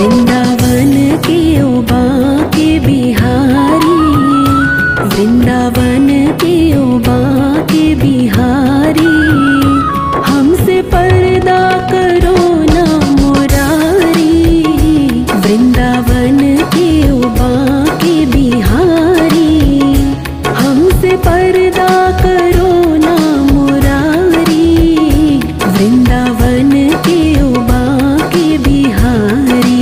वृंदावन के ओबा के बिहारी, वृंदावन के ओबा के बिहारी, हमसे पर्दा करो ना मुरारी। वृंदावन के ओबा के बिहारी, हमसे पर्दा करो ना मुरारी। वृंदावन के ओबा के बिहारी।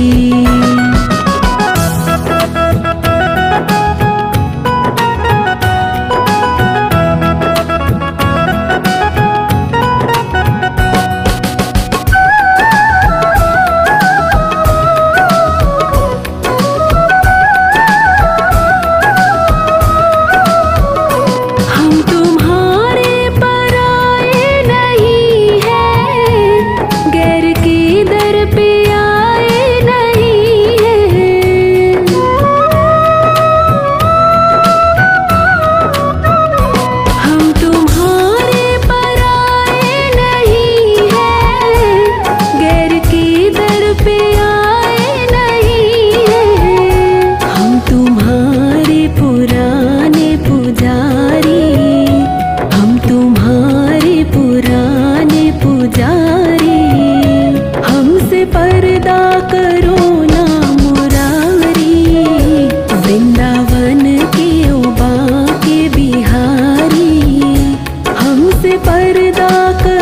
पर्दा करो ना मुरारी। वृंदावन के ओबा के बिहारी, हमसे पर्दा करो